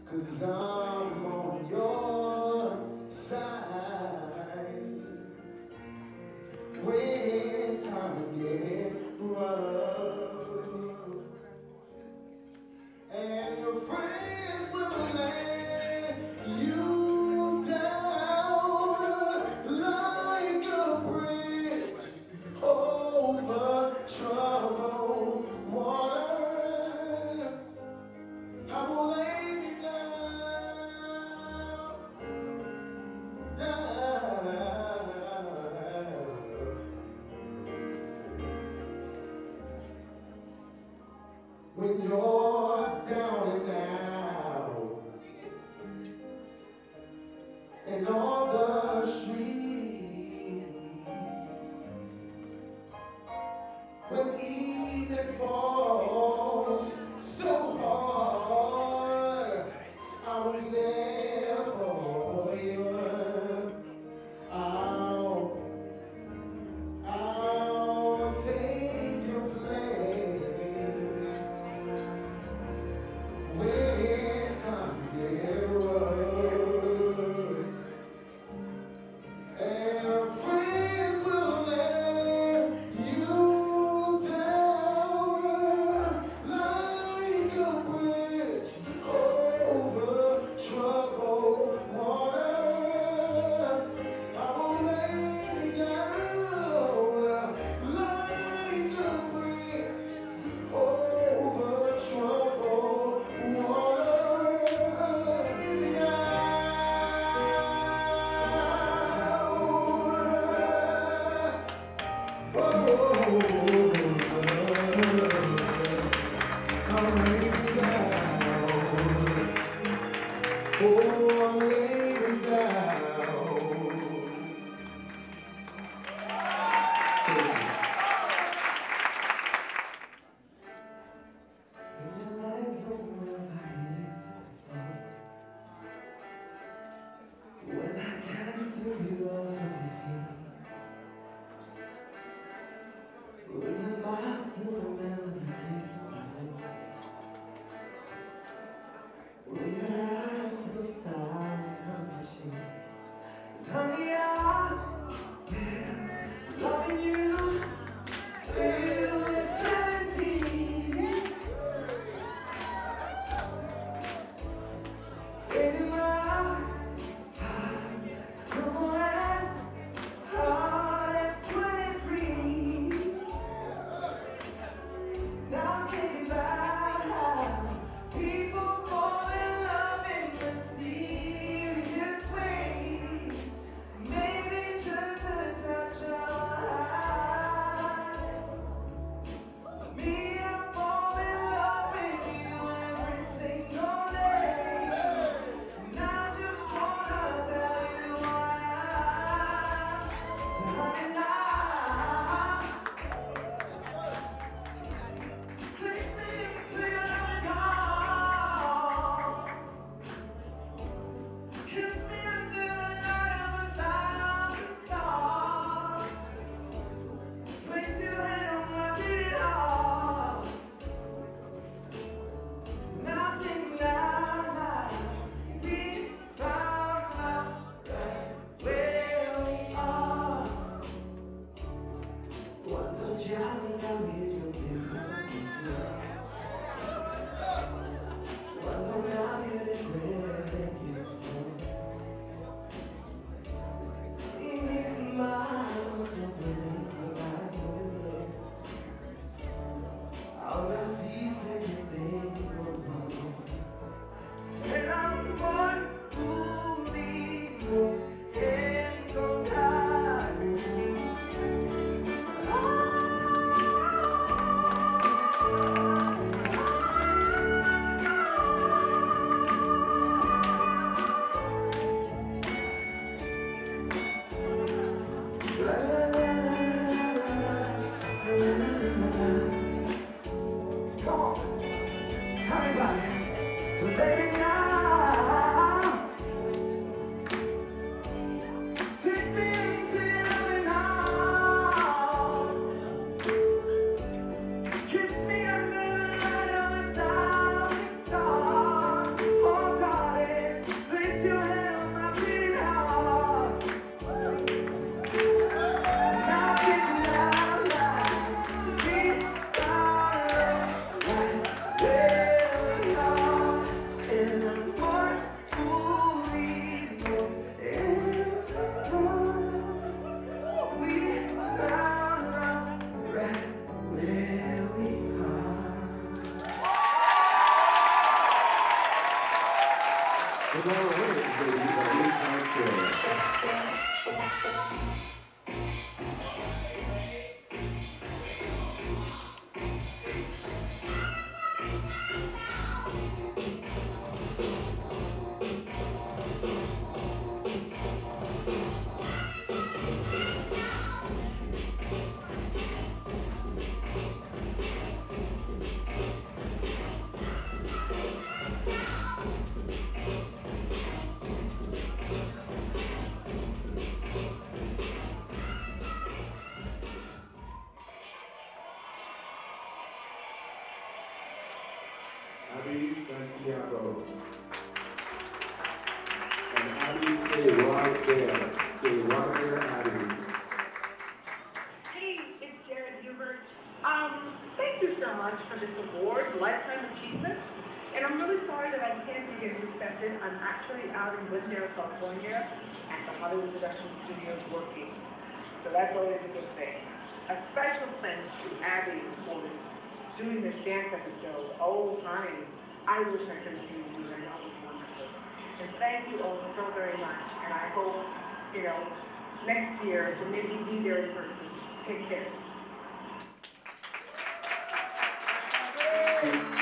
'cause I'm on your side when times get rough, and your friends will let you down like a bridge over troubled water. I will lay me down. When you're down and out, and on the streets, when evening falls so hard, I will be there for you. I'll take your place when times get rough, and a friend will let you down like a bridge over troubled water. I will lay me down like a bridge over troubled water. Lay me when I cancel you off of your feet, will your mouth still remember the taste of my love? Will your eyes still smile from your cheek? 'Cause honey, I've been loving you till we're 17. In my so as hard as 23. Now thinking about how people fall in love in mysterious ways. Maybe just a touch of high. Me, I fall in love with you every single day. And I just wanna tell you why. So honey, now take me into your loving arms. Kiss me under the light of 1,000 stars. Place your hand on my beating heart. Nothing now we found love right where we are. Cuando ya mi cabello empieza a crecer, cuando nadie recuerde quién soy, y mis manos no pueden tocar volver, aún así sé que tengo tu amor. El amor pudimos encontrar. Come on, everybody. So baby, now take me into your loving arms. Kiss me under the light of 1,000 stars. Hold on. is our winner, baby, Abby Castro. Abby Santiago. And Abby, stay right there. Stay right there, Abby. Hey, it's Jared Hubert. Thank you so much for this award, Lifetime Achievement. And I'm really sorry that I can't be getting accepted. I'm actually out in Glendale, California, at the Hollywood Production Studios working. So that's always a good thing. A special thanks to Abby for doing this dance episode. Oh, honey, I wish I could have seen you do that. That was wonderful. And thank you all so very much. And I hope, next year to maybe be there in person. Take care.